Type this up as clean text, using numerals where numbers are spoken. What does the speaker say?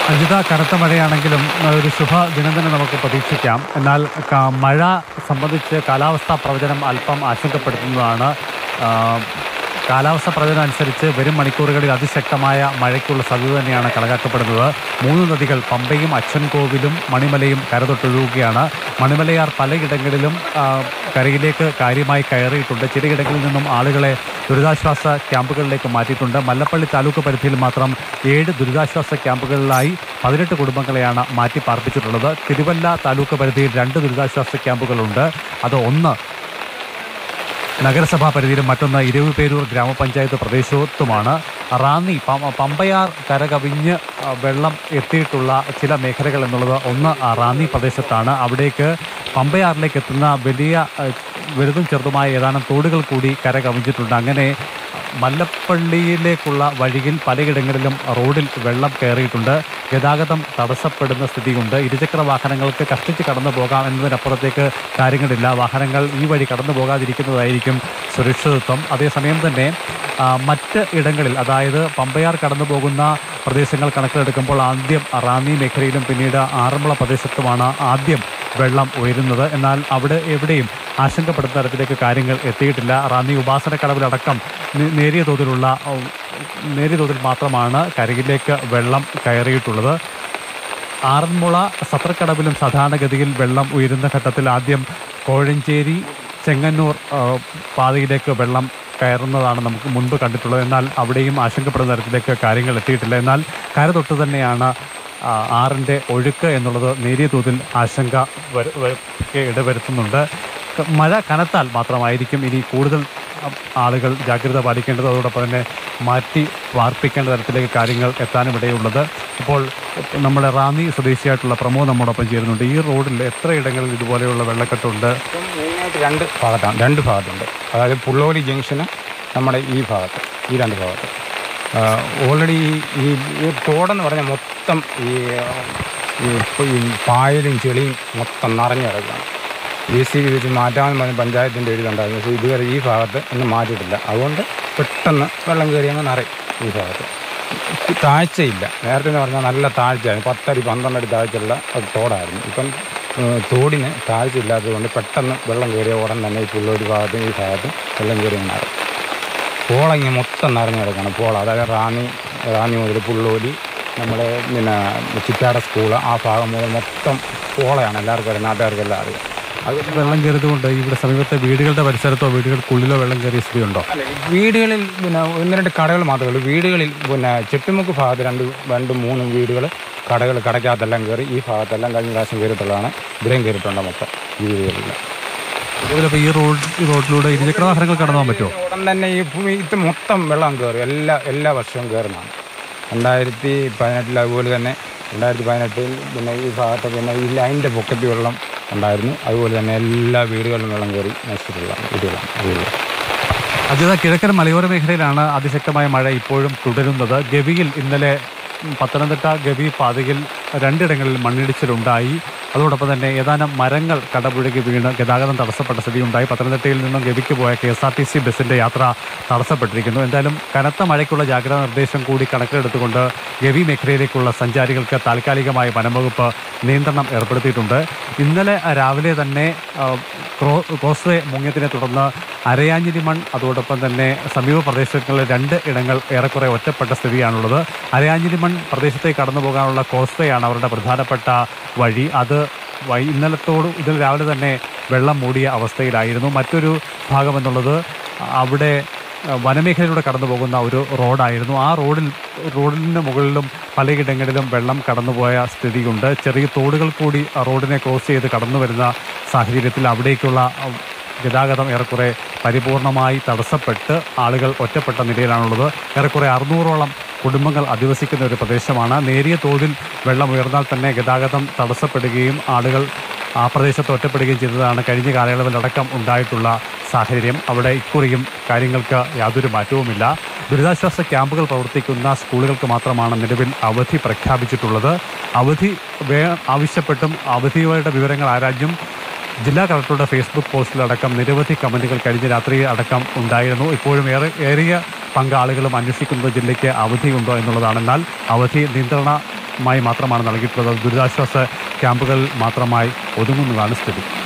അജിത, കനത്ത മഴയാണെങ്കിലും ഒരു ശുഭ ദിനം തന്നെ നമുക്ക് പ്രതീക്ഷിക്കാം. എന്നാൽ മഴ സംബന്ധിച്ച് കാലാവസ്ഥാ പ്രവചനം അല്പം ആശങ്കപ്പെടുത്തുന്നതാണ്. ആ, കാലാവസ്ഥാ പ്രവചനം അനുസരിച്ച് വരും മണിക്കൂറുകളിൽ അതിശക്തമായ മഴയ്ക്കുള്ള സാധ്യത തന്നെയാണ് കണക്കാക്കപ്പെടുന്നത്. 3 നദികൾ പമ്പയും അച്ചൻകോവിലും മണിമലയും കരതൊട്ടൊഴുകുകയാണ്. മണിമലയാർ പലയിടങ്ങളിലും കരയിലേക്ക് കാര്യമായി കയറിയിട്ടുണ്ട്. ചിലയിടങ്ങളിൽ നിന്നും ആളുകളെ ദുരിതാശ്വാസ ക്യാമ്പുകളിലേക്ക് മാറ്റിയിട്ടുണ്ട്. മല്ലപ്പള്ളി താലൂക്ക് പരിധിയിൽ മാത്രം 7 ദുരിതാശ്വാസ ക്യാമ്പുകളിലായി 18 കുടുംബങ്ങളെയാണ് മാറ്റി പാർപ്പിച്ചിട്ടുള്ളത്. തിരുവല്ല താലൂക്ക് പരിധിയിൽ 2 ദുരിതാശ്വാസ ക്യാമ്പുകളുണ്ട്. അത് ഒന്ന് നഗരസഭാ പരിധിയിലും മറ്റൊന്ന് ഇരവിപേരൂർ ഗ്രാമപഞ്ചായത്ത് പ്രദേശത്തുമാണ്. റാന്നി പമ്പയാർ കരകവിഞ്ഞ് വെള്ളം എത്തിയിട്ടുള്ള ചില മേഖലകൾ എന്നുള്ളത് ഒന്ന് റാന്നി പ്രദേശത്താണ്. അവിടേക്ക് പമ്പയാറിലേക്ക് എത്തുന്ന വലുതും ചെറുതുമായ ഏതാനും തോടുകൾ കൂടി കരകവിഞ്ഞിട്ടുണ്ട്. അങ്ങനെ മല്ലപ്പള്ളിയിലേക്കുള്ള വഴിയിൽ പലയിടങ്ങളിലും റോഡിൽ വെള്ളം കയറിയിട്ടുണ്ട്. ഗതാഗതം തടസ്സപ്പെടുന്ന സ്ഥിതിയുണ്ട്. ഇരുചക്ര വാഹനങ്ങൾക്ക് കഷ്ടിച്ച് കടന്നു പോകാം എന്നതിനപ്പുറത്തേക്ക് കാര്യങ്ങളില്ല. വാഹനങ്ങൾ ഈ വഴി കടന്നു പോകാതിരിക്കുന്നതായിരിക്കും സുരക്ഷിതത്വം. അതേസമയം തന്നെ മറ്റ് ഇടങ്ങളിൽ, അതായത് പമ്പയാർ കടന്നു പോകുന്ന പ്രദേശങ്ങൾ കണക്കിലെടുക്കുമ്പോൾ ആദ്യം റാന്നി മേഖലയിലും പിന്നീട് ആറന്മുള പ്രദേശത്തുമാണ് ആദ്യം വെള്ളം ഉയരുന്നത്. എന്നാൽ അവിടെ എവിടെയും ആശങ്കപ്പെടുന്ന തരത്തിലേക്ക് കാര്യങ്ങൾ എത്തിയിട്ടില്ല. റാന്നി ഉപാസനക്കടവിലടക്കം നേരിയ തോതിൽ മാത്രമാണ് കരയിലേക്ക് വെള്ളം കയറിയിട്ടുള്ളത്. ആറന്മുള സത്രക്കടവിലും സാധാരണഗതിയിൽ വെള്ളം ഉയരുന്ന ഘട്ടത്തിൽ ആദ്യം കോഴഞ്ചേരി ചെങ്ങന്നൂർ പാതയിലേക്ക് വെള്ളം കയറുന്നതാണ് നമുക്ക് മുൻപ് കണ്ടിട്ടുള്ളത്. എന്നാൽ അവിടെയും ആശങ്കപ്പെടുന്ന തരത്തിലേക്ക് കാര്യങ്ങൾ എത്തിയിട്ടില്ല. എന്നാൽ കരതൊട്ട് തന്നെയാണ് ആറിൻ്റെ ഒഴുക്ക് എന്നുള്ളത് നേരിയ തോതിൽ ആശങ്ക ഇടവരുത്തുന്നുണ്ട്. മഴ കനത്താൽ മാത്രമായിരിക്കും ഇനി കൂടുതൽ ആളുകൾ ജാഗ്രത പാലിക്കേണ്ടത്. അതോടൊപ്പം തന്നെ മാറ്റി പാർപ്പിക്കേണ്ട തരത്തിലേക്ക് കാര്യങ്ങൾ എത്താനുമിടയുള്ളത്. ഇപ്പോൾ നമ്മുടെ റാന്നി സ്വദേശിയായിട്ടുള്ള പ്രമോദ് നമ്മോടൊപ്പം ചേരുന്നുണ്ട്. ഈ റോഡിൽ എത്രയിടങ്ങളിൽ ഇതുപോലെയുള്ള വെള്ളക്കെട്ടുണ്ട്? മെയിനായിട്ട് രണ്ട് ഭാഗത്തുണ്ട്. അതായത് പുള്ളോലി ജംഗ്ഷന് നമ്മുടെ ഈ 2 ഭാഗത്ത് ഓൾറെഡി ഈ തോടെന്ന് പറഞ്ഞാൽ മൊത്തം ഈ പായലും ചെളിയും മൊത്തം നിറഞ്ഞു കിടക്കുകയാണ്. JCB വെച്ച് മാറ്റാമെന്ന് പറഞ്ഞ് പഞ്ചായത്തിൻ്റെ എഴുതുണ്ടായിരുന്നു. പക്ഷേ ഇതുവരെ ഈ ഭാഗത്ത് ഒന്നും മാറ്റിയിട്ടില്ല. അതുകൊണ്ട് പെട്ടെന്ന് വെള്ളം കയറി അങ്ങ് നിറയും. ഈ ഭാഗത്ത് താഴ്ചയില്ല. നേരത്തെ എന്ന് പറഞ്ഞാൽ നല്ല താഴ്ചയായിരുന്നു. 10 അടി 12 അടി താഴ്ചയുള്ള തോടായിരുന്നു. ഇപ്പം തോടിന് താഴ്ച ഇല്ലാത്തതുകൊണ്ട് പെട്ടെന്ന് വെള്ളം കയറിയ ഉടൻ തന്നെ ഈ പുള്ളൊരു ഭാഗത്തും ഈ ഭാഗത്തും വെള്ളം കയറി നിറയും. പോളങ്ങി മൊത്തം നിറഞ്ഞു കിടക്കണം. പോള, അതായത് റാന്നി മുതൽ പുള്ളോലി, നമ്മുടെ ചിറ്റാട സ്കൂള്, ആ ഭാഗം മുതൽ മൊത്തം പോളയാണ്. എല്ലാവർക്കും അറിയാം, നാട്ടുകാർക്കെല്ലാം അറിയാം. അത് വെള്ളം കയറിയതുകൊണ്ട് ഇവിടെ സമീപത്തെ വീടുകളുടെ പരിസരത്തോ വീടുകൾക്കുള്ളിലോ വെള്ളം കയറിയ സ്ഥിതിയുണ്ടോ? വീടുകളിൽ 1-2 കടകൾ മാത്രമേ ഉള്ളൂ. വീടുകളിൽ ചെട്ടുമുക്ക് ഭാഗത്ത് 2-3 വീടുകൾ കടയ്ക്കകത്തെല്ലാം കയറി. ഈ ഭാഗത്തെല്ലാം കഴിഞ്ഞ പ്രാവശ്യം കയറിയിട്ടുള്ളതാണ്. ഇവിടെയും കയറിയിട്ടുണ്ട് മൊത്തം ഈ വീടുകളിൽ. അതുപോലെ ഈ റോഡിലൂടെ ഇരുചക്ര വാഹനങ്ങൾ കടന്നു പോകാൻ പറ്റുമോ? ഉടൻ തന്നെ ഇത് മൊത്തം വെള്ളം കയറി. എല്ലാ വർഷവും കയറുന്നതാണ്. 2018 അതുപോലെ തന്നെ 2018 ഈ ഭാഗത്ത് ഈ ലൈനിൻ്റെ പൊക്കത്തിൽ വെള്ളം ഉണ്ടായിരുന്നു. അതുപോലെ തന്നെ എല്ലാ വീടുകളിലും വെള്ളം കയറി നശിച്ചിട്ടുള്ള വീടുകളാണ്. അജിത, കിഴക്കൻ മലയോര മേഖലയിലാണ് അതിശക്തമായ മഴ ഇപ്പോഴും തുടരുന്നത്. ഗവിയിൽ ഇന്നലെ പത്തനംതിട്ട ഗവി പാതയിൽ 2 ഇടങ്ങളിൽ മണ്ണിടിച്ചിലുണ്ടായി. അതോടൊപ്പം തന്നെ ഏതാനും മരങ്ങൾ കടപുഴകി വീണ് ഗതാഗതം തടസ്സപ്പെട്ട സ്ഥിതിയുണ്ടായി. പത്തനംതിട്ടയിൽ നിന്നും ഗവിക്ക് പോയ KSRTC ബസ്സിൻ്റെ യാത്ര തടസ്സപ്പെട്ടിരിക്കുന്നു. എന്തായാലും കനത്ത മഴയ്ക്കുള്ള ജാഗ്രതാ നിർദ്ദേശം കൂടി കണക്കിലെടുത്തുകൊണ്ട് ഗവി മേഖലയിലേക്കുള്ള സഞ്ചാരികൾക്ക് താൽക്കാലികമായി വനംവകുപ്പ് നിയന്ത്രണം ഏർപ്പെടുത്തിയിട്ടുണ്ട്. ഇന്നലെ രാവിലെ തന്നെ കോസ്വേ മുങ്ങിയതിനെ തുടർന്ന് അരയാഞ്ഞിലിമൺ, അതോടൊപ്പം തന്നെ സമീപ പ്രദേശങ്ങളിലെ 2 ഇടങ്ങൾ ഏറെക്കുറെ ഒറ്റപ്പെട്ട സ്ഥിതിയാണുള്ളത്. അരയാഞ്ഞിലിമൺ പ്രദേശത്തേക്ക് കടന്നു പോകാനുള്ള കോസ്വേയാണ് അവരുടെ പ്രധാനപ്പെട്ട വഴി. അത് ഇതിൽ രാവിലെ തന്നെ വെള്ളം മൂടിയ അവസ്ഥയിലായിരുന്നു. മറ്റൊരു ഭാഗമെന്നുള്ളത് അവിടെ വനമേഖലയിലൂടെ കടന്നു പോകുന്ന ഒരു റോഡായിരുന്നു. ആ റോഡിന് മുകളിലും പലയിടങ്ങളിലും വെള്ളം കടന്നുപോയ സ്ഥിതിയുണ്ട്. ചെറിയ തോടുകൾ കൂടി റോഡിനെ ക്രോസ് ചെയ്ത് കടന്നു വരുന്ന സാഹചര്യത്തിൽ അവിടേക്കുള്ള ഗതാഗതം ഏറെക്കുറെ പരിപൂർണമായി തടസ്സപ്പെട്ട് ആളുകൾ ഒറ്റപ്പെട്ട നിലയിലാണുള്ളത്. ഏറെക്കുറെ 600ഓളം കുടുംബങ്ങൾ അധിവസിക്കുന്ന ഒരു പ്രദേശമാണ്. നേരിയ തോതിൽ വെള്ളം ഉയർന്നാൽ തന്നെ ഗതാഗതം തടസ്സപ്പെടുകയും ആളുകൾ ആ പ്രദേശത്ത് ഒറ്റപ്പെടുകയും ചെയ്തതാണ് കഴിഞ്ഞ കാലയളവിലടക്കം ഉണ്ടായിട്ടുള്ള സാഹചര്യം. അവിടെ ഇക്കുറിയും കാര്യങ്ങൾക്ക് യാതൊരു മാറ്റവുമില്ല. ദുരിതാശ്വാസ ക്യാമ്പുകൾ പ്രവർത്തിക്കുന്ന സ്കൂളുകൾക്ക് മാത്രമാണ് നിലവിൽ അവധി പ്രഖ്യാപിച്ചിട്ടുള്ളത്. അവധി ആവശ്യപ്പെട്ടും അവധിയുടെ വിവരങ്ങൾ ആരാഞ്ഞും ജില്ലാ കളക്ടറുടെ ഫേസ്ബുക്ക് പോസ്റ്റിലടക്കം നിരവധി കമന്റുകൾ കഴിഞ്ഞ രാത്രി അടക്കം ഉണ്ടായിരുന്നു. ഇപ്പോഴും ഏറിയ പങ്കാളുകളും അന്വേഷിക്കുന്നത് ജില്ലയ്ക്ക് അവധിയുണ്ടോ എന്നുള്ളതാണ്. എന്നാൽ അവധി നിയന്ത്രണ മാത്രമാണ് നൽകിയിട്ടുള്ളത്. ദുരിതാശ്വാസ ക്യാമ്പുകൾ മാത്രമായി ഒതുങ്ങുന്നതാണ് സ്ഥിതി.